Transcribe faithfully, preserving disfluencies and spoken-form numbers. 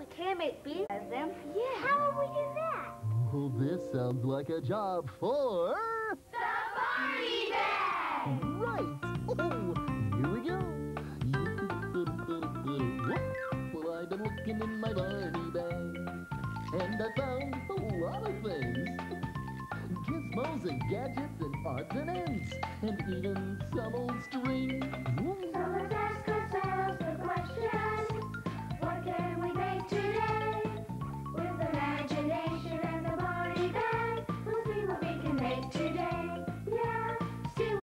we can make bees as them. Yeah. How will we do that? Oh, this sounds like a job for... The Barney Bag! Right! Oh, here we go! Well, I've been looking in my Barney bag, and I found a lot of things. Gizmos and gadgets and odds and ends, and even some old string.